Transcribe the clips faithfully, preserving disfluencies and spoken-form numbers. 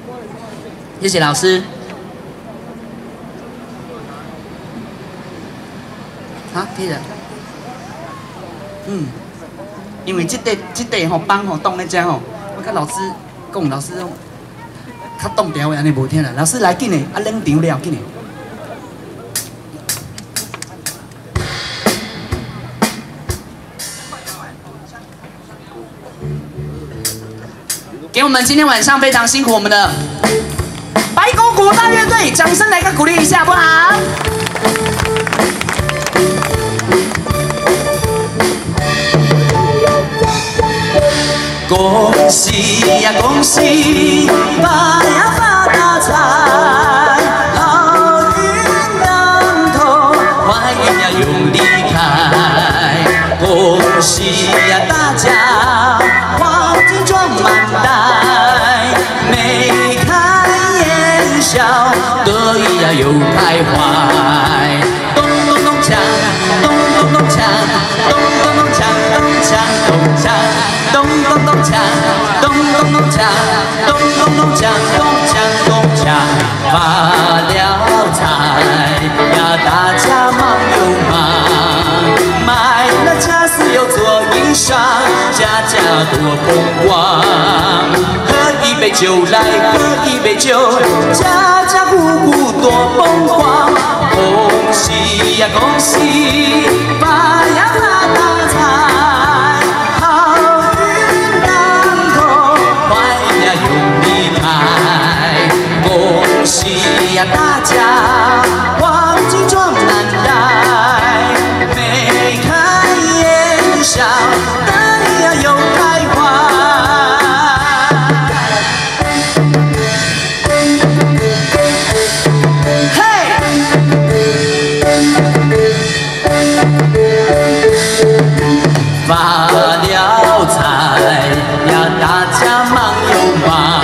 谢谢老师。啊，可以了。嗯，因为这块这块吼帮吼冻在遮吼，我甲老师讲，老师讲较冻调的安尼无听啦。老师来紧的，啊冷场了紧的。给我们今天晚上非常辛苦我们的白狗鼓大乐队，掌声来个鼓励一下，好不好？恭喜呀恭喜，发呀发大财，好运当头，坏运呀永离开。恭喜呀大家，黄金装满袋，眉开眼笑，得意呀又开怀。咚咚咚锵，咚咚咚锵，咚咚咚锵，咚锵咚锵。咚咚咚锵，咚咚咚锵，咚咚咚锵，咚锵咚锵，发了财呀，大家忙又忙，买了家私又做衣裳，家家多风光。喝一杯酒来，喝一杯酒，家家户户多风光。恭喜呀恭喜，发呀发大财。恭喜呀大家，黄金装满袋，眉开眼笑，得意呀又开怀。发了财呀，大家忙又忙。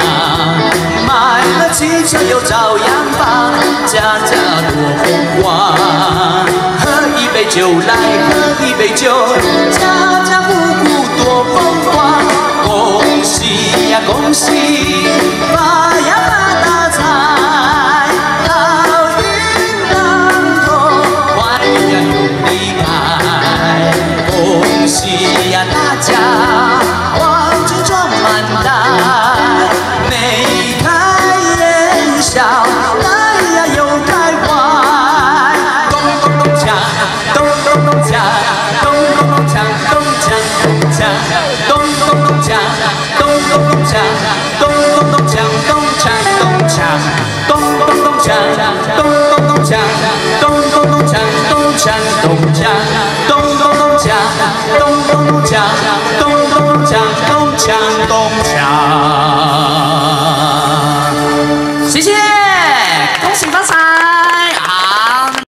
汽车又照样放，家家多风光。喝一杯酒来，喝一杯酒，家家户户多风光。恭喜呀恭喜，发呀发大财，好运当头，坏运呀永离开。恭喜呀大家，黄金装满袋，眉开笑，来呀又开怀。咚咚咚锵，咚咚咚锵，咚咚咚锵，咚锵咚锵，咚咚咚锵，咚咚咚锵，咚咚咚锵，咚锵咚锵，咚咚咚锵，咚咚咚锵，咚咚咚锵，咚锵咚锵，咚咚咚锵，咚咚咚锵，咚咚咚锵，咚锵咚锵。